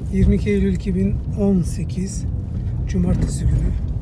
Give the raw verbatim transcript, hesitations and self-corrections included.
yirmi iki Eylül iki bin on sekiz Cumartesi günü